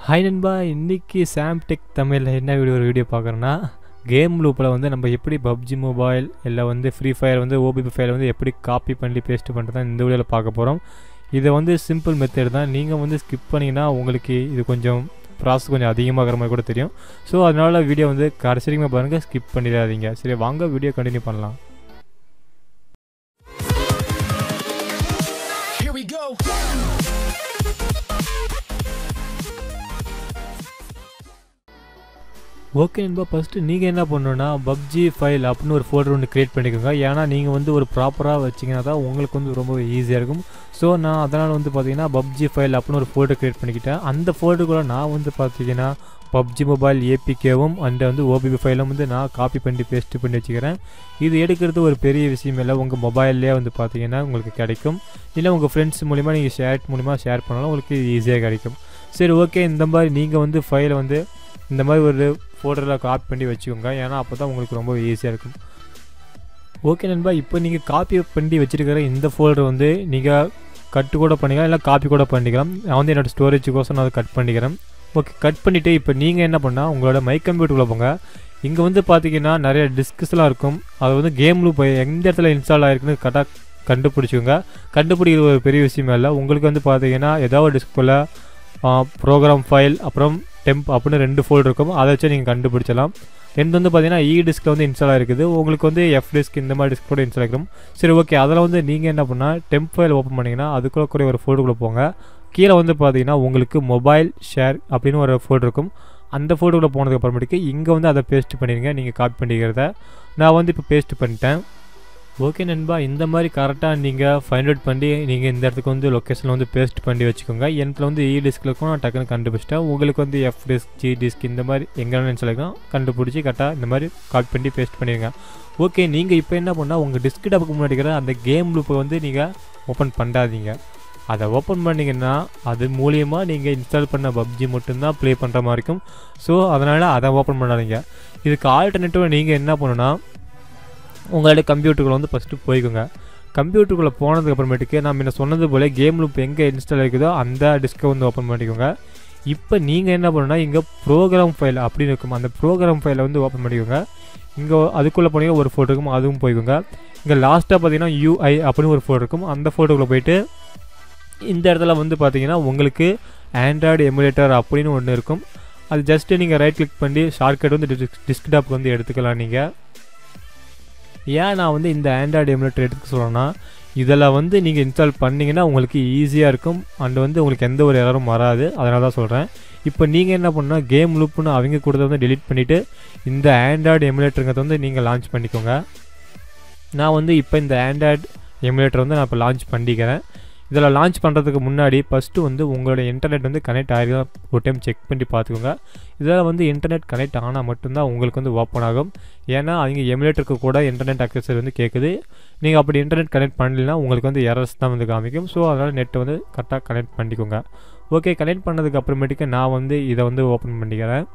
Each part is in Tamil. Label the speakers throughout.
Speaker 1: ஹாய் நண்பா, இன்றைக்கி சாம் டெக் தமிழில் என்ன வீடியோ பார்க்குறேன்னா, கேம் லூப்பில் வந்து நம்ம எப்படி பப்ஜி மொபைல் இல்லை வந்து ஃப்ரீ ஃபயர் வந்து ஓபிபி ஃபைல் வந்து எப்படி காப்பி பண்ணி பேஸ்ட் பண்ணுறது தான் இந்த வீடியோவில் பார்க்க போகிறோம். இதை வந்து சிம்பிள் மெத்தட் தான். நீங்கள் வந்து ஸ்கிப் பண்ணிங்கன்னா உங்களுக்கு இது கொஞ்சம் ப்ராசஸ் கொஞ்சம் அதிகமாகிற மாதிரி கூட தெரியும். ஸோ அதனால் வீடியோ வந்து கடைசி வரைக்கும் பாருங்கள், ஸ்கிப் பண்ணிடாதீங்க. சரி, வாங்க வீடியோ கண்டினியூ பண்ணலாம். ஓகே நண்பா, ஃபஸ்ட்டு நீங்கள் என்ன பண்ணணுன்னா பப்ஜி ஃபைல் அப்படின்னு ஒரு ஃபோல்டர் ஒன்று க்ரியேட் பண்ணிக்கோங்க. ஏன்னா நீங்கள் வந்து ஒரு ப்ராப்பராக வச்சிங்கன்னா தான் உங்களுக்கு வந்து ரொம்ப ஈஸியாக இருக்கும். ஸோ நான் அதனால் வந்து பார்த்தீங்கன்னா பப்ஜி ஃபைல் அப்படின்னு ஒரு ஃபோல்டர் க்ரியேட் பண்ணிக்கிட்டேன். அந்த ஃபோல்டருக்குள்ளே நான் வந்து பார்த்தீங்கன்னா பப்ஜி மொபைல் ஏபிகேவும் அண்ட் வந்து ஓபிபி ஃபைலும் வந்து நான் காப்பி பண்ணி பேஸ்ட்டு பண்ணி வச்சுக்கிறேன். இது எடுக்கிறது ஒரு பெரிய விஷயம் இல்லை. உங்கள் மொபைல்லே வந்து பார்த்தீங்கன்னா உங்களுக்கு கிடைக்கும். இல்லை உங்கள் ஃப்ரெண்ட்ஸ் மூலிமா நீங்கள் ஷேர் பண்ணாலும் உங்களுக்கு ஈஸியாக கிடைக்கும். சரி, ஓகே, இந்த மாதிரி நீங்கள் வந்து ஃபைலை வந்து இந்த மாதிரி ஒரு ஃபோல்டரில் காப்பி பண்ணி வச்சுக்கோங்க. ஏன்னா அப்போ தான் உங்களுக்கு ரொம்ப ஈஸியாக இருக்கும். ஓகே நண்பா, இப்போ நீங்கள் காப்பி பண்ணி வச்சுருக்கிற இந்த ஃபோல்டர் வந்து நீங்கள் கட்டு கூட பண்ணிக்கலாம், இல்லை காப்பி கூட பண்ணிக்கலாம். நான் வந்து என்னோடய ஸ்டோரேஜுக்கோசம் நான் அதை கட் பண்ணிக்கிறேன். ஓகே, கட் பண்ணிவிட்டு இப்போ நீங்கள் என்ன பண்ணால் உங்களோட மை கம்ப்யூட்டருக்குள்ளே போங்க. இங்கே வந்து பார்த்தீங்கன்னா நிறைய டிஸ்க்ஸ்லாம் இருக்கும். அது வந்து கேம் லூப் எந்த இடத்துல இன்ஸ்டால் ஆகிருக்குன்னு கரெக்டாக கண்டுபிடிச்சிக்கோங்க. கண்டுபிடிக்கிற ஒரு பெரிய விஷயமே இல்லை. உங்களுக்கு வந்து பார்த்தீங்கன்னா ஏதாவது ஒரு டிஸ்க்குள்ளே ப்ரோக்ராம் ஃபைல் அப்புறம் டெம்ப் அப்படின்னு 2 ஃபோல்டர் இருக்கும். அதை வச்சு நீங்கள் கண்டுபிடிச்சலாம். எந்த வந்து பார்த்தீங்கன்னா டிஸ்கில் வந்து இன்ஸ்டால் ஆகிருக்குது. உங்களுக்கு வந்து எஃப் டிஸ்க் இந்த மாதிரி டிஸ்க் கூட இன்ஸ்டால் ஆகிருக்கும். சரி, ஓகே, அதில் வந்து நீங்கள் என்ன பண்ணால் டெம்ப் ஃபைல் ஓப்பன் பண்ணிங்கன்னா அதுக்குள்ளே ஒரு ஃபோல்டருக்குள்ளே போங்க. கீழே வந்து பார்த்தீங்கன்னா உங்களுக்கு மொபைல் ஷேர் அப்படின்னு ஒரு ஃபோல்டர் இருக்கும். அந்த ஃபோல்டருக்குள்ளே போனதுக்கு அப்புறமேட்டுக்கு இங்கே வந்து அதை பேஸ்ட் பண்ணிடுங்க. நீங்கள் காப்பி பண்ணிக்கிறத நான் வந்து இப்போ பேஸ்ட் பண்ணிட்டேன். ஓகே நண்பா, இந்த மாதிரி கரெக்டாக நீங்கள் ஃபைண்ட் அவுட் பண்ணி நீங்கள் இந்த இடத்துக்கு வந்து லொக்கேஷனில் வந்து பேஸ்ட் பண்ணி வச்சுக்கோங்க. எனக்கு வந்து டிஸ்கில் இருக்கும், நான் டக்குன்னு கண்டுபிடிச்சிட்டேன். உங்களுக்கு வந்து எஃப் டிஸ்க் ஜி டிஸ்க் இந்த மாதிரி எங்கேன்னு சொல்லிக்கலாம் கண்டுபிடிச்சி கரெக்டாக இந்த மாதிரி காப்பி பண்ணி பேஸ்ட் பண்ணிடுங்க. ஓகே, நீங்கள் இப்போ என்ன பண்ணால் உங்கள் டெஸ்க்டாப்புக்கு முன்னாடி இருக்கிற அந்த கேம் லூப்பை வந்து நீங்கள் ஓப்பன் பண்ணாதீங்க. அதை ஓப்பன் பண்ணிங்கன்னா அது மூலியமாக நீங்கள் இன்ஸ்டால் பண்ண பப்ஜி மட்டும்தான் ப்ளே பண்ணுற மாதிரி இருக்கும். ஸோ அதனால் அதை ஓப்பன் பண்ணாதீங்க. இதுக்கு ஆல்டர்னேட்டிவாக நீங்கள் என்ன பண்ணுன்னா உங்களோட கம்ப்யூட்டருக்குள்ளே வந்து ஃபஸ்ட்டு போய்க்கோங்க. கம்ப்யூட்டருக்குள்ளே போனதுக்கு அப்புறமேட்டுக்கு நான் முன்ன சொன்னது போல் கேம் லூப் எங்கே இன்ஸ்டால் ஆகிக்குதோ அந்த டிஸ்கை வந்து ஓப்பன் பண்ணிக்கோங்க. இப்போ நீங்கள் என்ன பண்ணணுன்னா இங்கே ப்ரோக்ராம் ஃபைல் அப்படின்னு இருக்கும். அந்த ப்ரோக்ராம் ஃபைலை வந்து ஓப்பன் பண்ணிக்கோங்க. இங்கே அதுக்குள்ளே போனீங்கன்னா ஒரு ஃபோட்டோ இருக்கும், அதுவும் போய்க்கோங்க. இங்கே லாஸ்ட்டாக பார்த்தீங்கன்னா யூஐ அப்படின்னு ஒரு ஃபோட்டோ இருக்கும். அந்த ஃபோட்டோக்குள்ளே போயிட்டு இந்த இடத்துல வந்து பார்த்தீங்கன்னா உங்களுக்கு ஆண்ட்ராய்டு எமுலேட்டர் அப்படின்னு ஒன்று இருக்கும். அது ஜஸ்ட்டு நீங்கள் ரைட் கிளிக் பண்ணி ஷார்ட்கட் வந்து டெஸ்க்டாப்புக்கு வந்து எடுத்துக்கலாம். நீங்கள் ஏன் நான் வந்து இந்த ஆண்ட்ராய்டு எமுலேட்டர் எடுத்துக்க சொல்கிறேன்னா, இதில் வந்து நீங்கள் இன்ஸ்டால் பண்ணிங்கன்னா உங்களுக்கு ஈஸியாக இருக்கும் அண்ட் வந்து உங்களுக்கு எந்த ஒரு எரரும் வராது. அதனால தான் சொல்கிறேன். இப்போ நீங்கள் என்ன பண்ணால் கேம் லூப்புன்னு அவங்க கொடுத்தத வந்து டெலிட் பண்ணிவிட்டு இந்த ஆண்ட்ராய்டு எமுலேட்டருங்கிறத வந்து நீங்கள் லான்ச் பண்ணிக்கோங்க. நான் வந்து இப்போ இந்த ஆண்ட்ராய்டு எமுலேட்டர் வந்து நான் இப்போ லான்ச் பண்ணிக்கிறேன். இதில் லான்ச் பண்ணுறதுக்கு முன்னாடி ஃபஸ்ட்டு வந்து உங்களோட இன்டர்நெட் வந்து கனெக்ட் ஆகிருக்கா ஒரு டைம் செக் பண்ணி பார்த்துக்கோங்க. இதில் வந்து இன்டர்நெட் கனெக்ட் ஆனால் மட்டும்தான் உங்களுக்கு வந்து ஓப்பன் ஆகும். ஏன்னா அவங்க எமுலேட்டருக்கு கூட இன்டர்நெட் அக்சஸ் வந்து கேட்குது. நீங்கள் அப்படி இன்டர்நெட் கனெக்ட் பண்ணலைன்னா உங்களுக்கு வந்து எரர்ஸ் தான் வந்து காமிக்கும். ஸோ அதனால் நெட்டை வந்து கரெக்டாக கனெக்ட் பண்ணிக்கோங்க. ஓகே, கனெக்ட் பண்ணதுக்கு அப்புறமேட்டுக்கு நான் வந்து இதை வந்து ஓப்பன் பண்ணிக்கிறேன்.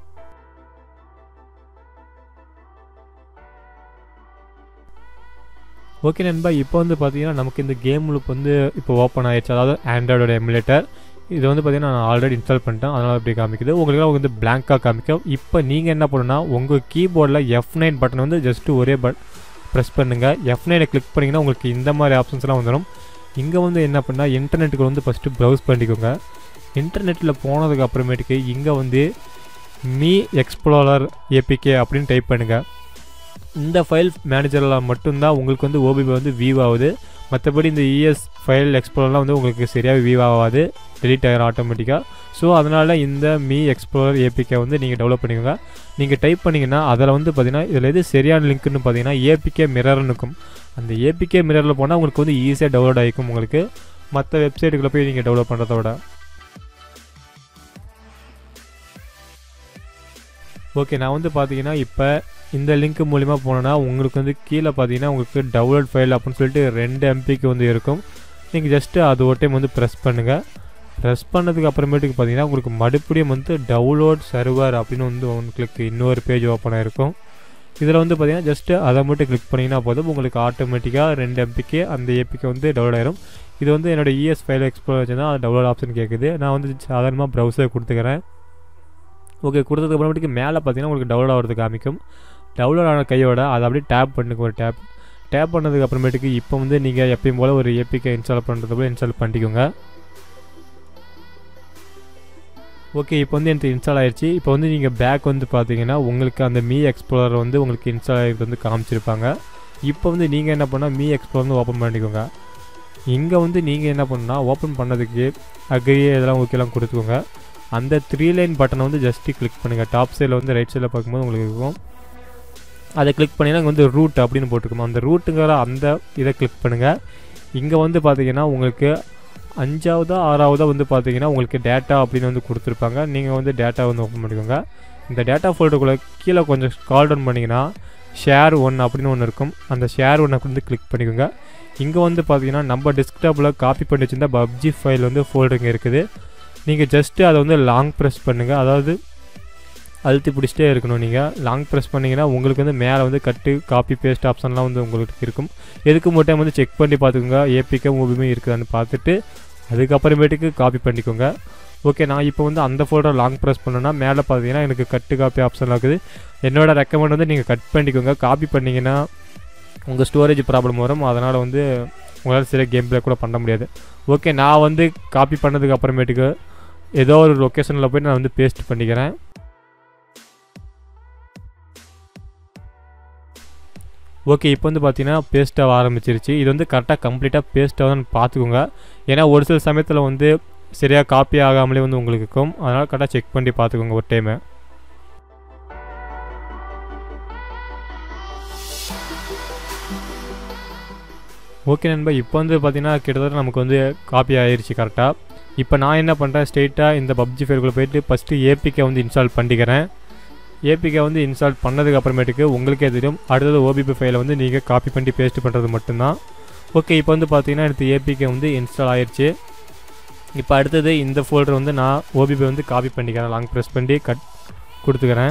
Speaker 1: ஓகே நண்பா, இப்போ வந்து பார்த்தீங்கன்னா நமக்கு இந்த கேம் லூப் வந்து இப்போ ஓப்பன் ஆகிடுச்சு. அதாவது ஆண்ட்ராய்டோட எமுலேட்டர் இது வந்து பார்த்தீங்கன்னா நான் ஆல்ரெடி இன்ஸ்டால் பண்ணிட்டேன். அதனால் அப்படி காமிக்குது. உங்களுக்கு வந்து பிளாங்காக காமிக்கும். இப்போ நீங்கள் என்ன பண்ணணுன்னா உங்கள் கீபோர்டில் F9 பட்டன் வந்து ஜஸ்ட்டு ஒரே ப்ரெஸ் பண்ணுங்கள். F9 கிளிக் பண்ணிங்கன்னா உங்களுக்கு இந்த மாதிரி ஆப்ஷன்ஸ்லாம் வந்துடும். இங்கே வந்து என்ன பண்ணால் இன்டர்நெட்டுக்கு வந்து ஃபஸ்ட்டு ப்ரௌஸ் பண்ணிக்கோங்க. இன்டர்நெட்டில் போனதுக்கு அப்புறமேட்டுக்கு இங்கே வந்து மீ எக்ஸ்ப்ளோரர் ஏபிகே அப்படின்னு டைப் பண்ணுங்கள். இந்த ஃபைல் மேனேஜரில் மட்டும்தான் உங்களுக்கு வந்து ஓபிபி வந்து வியூ ஆகுது. மற்றபடி இந்த இஎஸ் ஃபைல் எக்ஸ்ப்ளோரர்லாம் வந்து உங்களுக்கு சரியாக வியூ ஆகாது, டெலிட் ஆகிடும் ஆட்டோமேட்டிக்காக. ஸோ அதனால் இந்த மீ எக்ஸ்ப்ளோரர் ஏபிகே வந்து நீங்கள் டெவலப் பண்ணிக்கோங்க. நீங்கள் டைப் பண்ணிங்கன்னா அதில் வந்து பார்த்தீங்கன்னா இதில் எது சரியான லிங்க்னு பார்த்தீங்கன்னா ஏபிகே மிரர்னு இருக்கும். அந்த ஏபிகே மிரரில் போனால் உங்களுக்கு வந்து ஈஸியாக டவுன்லோட் ஆகிக்கும். உங்களுக்கு மற்ற வெப்சைட்டுக்குள்ளே போய் நீங்கள் டெவலப் பண்ணுறத விட. ஓகே, நான் வந்து பார்த்தீங்கன்னா இப்போ இந்த லிங்க் மூலிமா போனோன்னா உங்களுக்கு வந்து கீழே பார்த்தீங்கன்னா உங்களுக்கு டவுன்லோட் ஃபைல் அப்படின்னு சொல்லிட்டு 2 MB வந்து இருக்கும். நீங்கள் ஜஸ்ட்டு அது ஒரு டைம் வந்து ப்ரெஸ் பண்ணுங்கள். ப்ரெஸ் பண்ணதுக்கு அப்புறமேட்டுக்கு பார்த்தீங்கன்னா உங்களுக்கு மறுபடியும் வந்து டவுன்லோட் சர்வர் அப்படின்னு வந்து உங்களுக்கு இன்னொரு பேஜ் ஓப்பன் ஆகிருக்கும். இதில் வந்து பார்த்தீங்கன்னா ஜஸ்ட்டு அதை மட்டும் கிளிக் பண்ணிங்கன்னா போதும். உங்களுக்கு ஆட்டோமேட்டிக்காக 2 MB அந்த ஏபிக்கு வந்து டவுன்லோட் ஆகிரும். இது வந்து என்னோட ES ஃபைல் எக்ஸ்ப்ளோரர் வச்சுன்னா அது டவுன்லோட் ஆப்ஷன் கேட்குது. நான் வந்து சாதாரணமாக ப்ரௌசர் கொடுத்துக்கிறேன். ஓகே, கொடுத்ததுக்கு அப்புறமேட்டுக்கு மேலே பார்த்தீங்கன்னா உங்களுக்கு டவுன்லோட் ஆகிறது காமிக்கும். டவுன்லோட் ஆன கையோட அதை அப்படியே டேப் பண்ணுங்க. ஒரு டேப் பண்ணதுக்கு அப்புறமேட்டுக்கு இப்போ வந்து நீங்கள் எப்பயும் போல் ஒரு APK இன்ஸ்டால் பண்ணுறது போல் இன்ஸ்டால் பண்ணிக்கோங்க. ஓகே, இப்போ வந்து எனக்கு இன்ஸ்டால் ஆயிடுச்சு. இப்போ வந்து நீங்கள் பேக் வந்து பார்த்தீங்கன்னா உங்களுக்கு அந்த மீ எக்ஸ்ப்ளோரர் வந்து உங்களுக்கு இன்ஸ்டால் ஆகிட்டு வந்து காமிச்சிருப்பாங்க. இப்போ வந்து நீங்கள் என்ன பண்ணால் மீ எக்ஸ்ப்ளோரர் வந்து ஓப்பன் பண்ணிக்கோங்க. இங்கே வந்து நீங்கள் என்ன பண்ணால் ஓப்பன் பண்ணதுக்கு அக்ரி இதெல்லாம் ஓகேலாம் கொடுத்துக்கோங்க. அந்த 3 லைன் பட்டனை வந்து ஜஸ்ட்டு கிளிக் பண்ணுங்கள். டாப் சைடில் வந்து ரைட் சைடில் பார்க்கும்போது உங்களுக்கு இருக்கும். அதை கிளிக் பண்ணிங்கன்னா இங்கே வந்து ரூட் அப்படின்னு போட்டுருக்கோம். அந்த ரூட்டுங்கிற அந்த இதை கிளிக் பண்ணுங்கள். இங்கே வந்து பார்த்தீங்கன்னா உங்களுக்கு 5ஆவதா 6ஆவதா வந்து பார்த்தீங்கன்னா உங்களுக்கு டேட்டா அப்படின்னு வந்து கொடுத்துருப்பாங்க. நீங்கள் வந்து டேட்டா வந்து ஓப்பன் பண்ணிக்கோங்க. இந்த டேட்டா ஃபோல்டருக்குள்ளே கீழே கொஞ்சம் ஸ்க்ரால் டவுன் பண்ணிங்கன்னா ஷேர் 1 அப்படின்னு ஒன்று இருக்கும். அந்த ஷேர் 1 வந்து கிளிக் பண்ணிக்கோங்க. இங்கே வந்து பார்த்தீங்கன்னா நம்ம டெஸ்க்டாப்பில் காப்பி பண்ணி வச்சுருந்தா பப்ஜி ஃபைல் வந்து ஃபோல்டருங்க இருக்குது. நீங்கள் ஜஸ்ட்டு அதை வந்து லாங் ப்ரெஸ் பண்ணுங்கள். அதாவது அழுத்தி பிடிச்சிட்டே இருக்கணும். நீங்கள் லாங் ப்ரெஸ் பண்ணிங்கன்னா உங்களுக்கு வந்து மேலே வந்து கட்டு காப்பி பேஸ்ட் ஆப்ஷன்லாம் வந்து உங்களுக்கு இருக்கும். எதுக்கு மட்டும் வந்து செக் பண்ணி பார்த்துக்கோங்க APK மூவியுமே இருக்குதான்னு பார்த்துட்டு அதுக்கப்புறமேட்டுக்கு காப்பி பண்ணிக்கோங்க. ஓகே, நான் இப்போ வந்து அந்த ஃபோல்டர் லாங் ப்ரெஸ் பண்ணேன்னா மேலே பார்த்தீங்கன்னா எனக்கு கட்டு காப்பி ஆப்ஷன் இருக்குது. என்னோட ரெக்கமெண்ட் வந்து நீங்கள் கட் பண்ணிக்கோங்க. காப்பி பண்ணிங்கன்னா உங்கள் ஸ்டோரேஜ் ப்ராப்ளம் வரும். அதனால் வந்து உங்களால் சில கேம் ப்ளே கூட பண்ண முடியாது. ஓகே, நான் வந்து காப்பி பண்ணதுக்கு அப்புறமேட்டுக்கு ஏதோ ஒரு லொக்கேஷனில் போய் நான் வந்து பேஸ்ட் பண்ணிக்கிறேன். ஓகே, இப்போ வந்து பார்த்தீங்கன்னா பேஸ்ட்டாக ஆரம்பிச்சிருச்சு. இது வந்து கரெக்டாக கம்ப்ளீட்டாக பேஸ்ட் ஆகுதுன்னு பார்த்துக்கோங்க. ஏன்னா ஒரு சில சமயத்தில் வந்து சரியாக காப்பி ஆகாமலே வந்து உங்களுக்கு இருக்கும். அதனால் கரெக்டாக செக் பண்ணி பார்த்துக்கோங்க ஒரு டைமு. ஓகே நண்பா, இப்போ வந்து பார்த்தீங்கன்னா கிட்டத்தட்ட நமக்கு வந்து காப்பி ஆகிருச்சு கரெக்டாக. இப்போ நான் என்ன பண்ணுறேன், ஸ்ட்ரெயிட்டாக இந்த பப்ஜி ஃபைலுக்குள்ளே போய்ட்டு ஃபஸ்ட்டு APK வந்து இன்ஸ்டால் பண்ணிக்கிறேன். APK வந்து இன்ஸ்டால் பண்ணதுக்கு அப்புறமேட்டுக்கு உங்களுக்கே தெரியும் அடுத்தது OBP ஃபைலை வந்து நீங்கள் காப்பி பண்ணி பேஸ்ட் பண்ணுறது மட்டும்தான். ஓகே, இப்போ வந்து பார்த்தீங்கன்னா அடுத்து APK வந்து இன்ஸ்டால் ஆயிடுச்சு. இப்போ அடுத்தது இந்த ஃபோல்டர் வந்து நான் OBP வந்து காப்பி பண்ணிக்கிறேன். லாங் ப்ரெஸ் பண்ணி கட் கொடுத்துக்கிறேன்.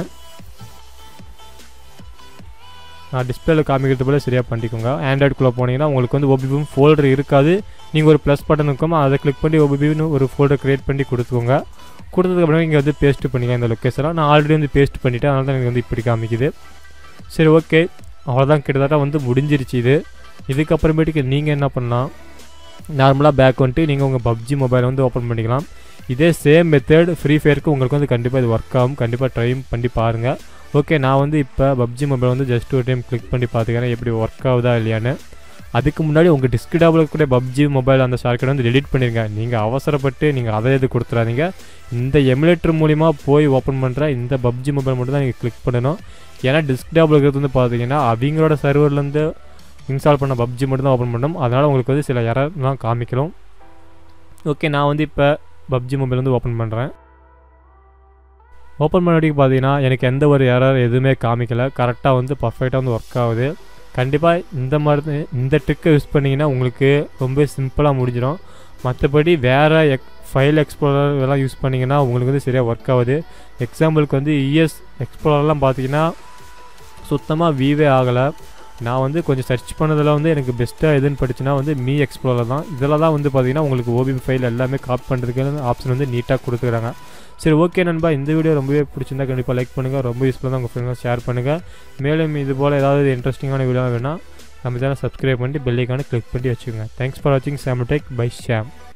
Speaker 1: நான் டிஸ்பிளேயில் காமிக்கிறது போல் சரியாக பண்ணிக்கோங்க. ஆண்ட்ராய்டுக்குள்ளே போனீங்கன்னா உங்களுக்கு வந்து OBP ஃபோல்டர் இருக்காது. நீங்கள் ஒரு ப்ளஸ் பட்டன் இருக்கும், அதை கிளிக் பண்ணி OBPன்னு ஒரு ஃபோல்டர் க்ரியேட் பண்ணி கொடுத்துக்கோங்க. கொடுத்ததுக்கப்புறம் இங்கே வந்து பேஸ்ட் பண்ணிங்க இந்த லொக்கேஷனில். நான் ஆல்ரெடி வந்து பேஸ்ட் பண்ணிவிட்டேன், அதனால தான் எனக்கு வந்து இப்படி காமிக்குது. சரி, ஓகே, அவ்வளோதான், கிட்டத்தட்ட வந்து முடிஞ்சிருச்சு இது. இதுக்கப்புறமேட்டுக்கு நீங்கள் என்ன பண்ணலாம், நார்மலாக பேக் வந்துட்டு நீங்கள் உங்கள் பப்ஜி மொபைலை வந்து ஓப்பன் பண்ணிக்கலாம். இதே சேம் மெத்தட் ஃப்ரீ ஃபயருக்கு உங்களுக்கு வந்து கண்டிப்பாக இது ஒர்க் ஆகும். கண்டிப்பாக ட்ரை பண்ணி பாருங்கள். ஓகே, நான் வந்து இப்போ பப்ஜி மொபைல் வந்து ஜஸ்ட் ஒரு டைம் கிளிக் பண்ணி பார்த்துக்கிறேன் எப்படி ஒர்க் ஆகுதா இல்லையான்னு. அதுக்கு முன்னாடி உங்கள் டெஸ்க்டாப்பில் கூட பப்ஜி மொபைல் அந்த ஷார்ட்கட் வந்து டெலிட் பண்ணிடுங்க. நீங்கள் அவசரப்பட்டு நீங்கள் அதை எது கொடுத்துறாதீங்க. இந்த எமுலேட்டர் மூலிமா போய் ஓப்பன் பண்ணுற இந்த பப்ஜி மொபைல் மட்டும் தான் நீங்கள் கிளிக் பண்ணணும். ஏன்னா டெஸ்க்டாப்பில் இருக்கிறது வந்து பார்த்தீங்கன்னா அவங்களோட சர்வர்லேருந்து இன்ஸ்டால் பண்ண பப்ஜி மட்டும் தான் ஓப்பன் பண்ணணும். அதனால் உங்களுக்கு வந்து சில எரர்லாம் காமிக்கணும். ஓகே, நான் வந்து இப்போ பப்ஜி மொபைல் வந்து ஓப்பன் பண்ணுறேன். ஓப்பன் பண்ணி பார்த்தீங்கன்னா எனக்கு எந்த ஒரு எரர் எதுவுமே காமிக்கலை. கரெக்டாக வந்து பர்ஃபெக்டாக வந்து ஒர்க் ஆகுது. கண்டிப்பாக இந்த ட்ரிக்கை யூஸ் பண்ணிங்கன்னா உங்களுக்கு ரொம்ப சிம்பிளாக முடிஞ்சிடும். மற்றபடி வேறு ஃபைல் எக்ஸ்ப்ளோரர் இதெல்லாம் யூஸ் பண்ணிங்கன்னா உங்களுக்கு வந்து சரியாக ஒர்க் ஆகுது. எக்ஸாம்பிளுக்கு வந்து ES எக்ஸ்ப்ளோரர்லாம் பார்த்தீங்கன்னா சுத்தமாக வீவே ஆகலை. நான் வந்து கொஞ்சம் சர்ச் பண்ணதில் வந்து எனக்கு பெஸ்ட்டாக எதுன்னு படிச்சுன்னா வந்து மீ எக்ஸ்ப்ளோரர் தான். இதில் தான் வந்து பார்த்தீங்கன்னா உங்களுக்கு OBP ஃபைல் எல்லாமே காப்பி பண்ணுறதுக்கு ஆப்ஷன் வந்து நீட்டாக கொடுத்துக்கிறாங்க. சரி, ஓகே நண்பா, இந்த வீடியோ ரொம்பவே பிடிச்சிருந்தா கண்டிப்பாக லைக் பண்ணுங்கள். ரொம்ப யூஸ்ஃபுல்லாக தான் உங்கள் ஃப்ரெண்ட்ஸ் ஷேர் பண்ணுங்கள். மேலும் இது போல் ஏதாவது இன்ட்ரெஸ்டிங்கான வீடியோ வேணால் நம்ம சேனல் சப்ஸ்கிரைப் பண்ணி பெல் ஐக்கானை கிளிக் பண்ணி வச்சுக்கோங்க. தேங்க்ஸ் ஃபார் வாட்சிங் சாம் டெக் பை ஷாம்.